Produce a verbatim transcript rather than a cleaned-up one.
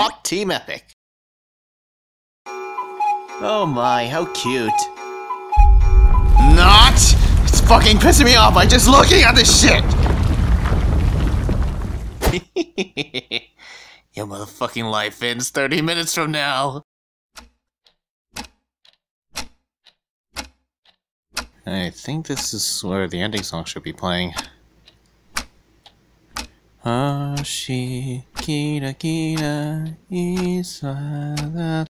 Talk Team Epic. Oh my, how cute. Not! It's fucking pissing me off by just looking at this shit! Your motherfucking life ends thirty minutes from now. I think this is where the ending song should be playing. Ashi kira kira iswa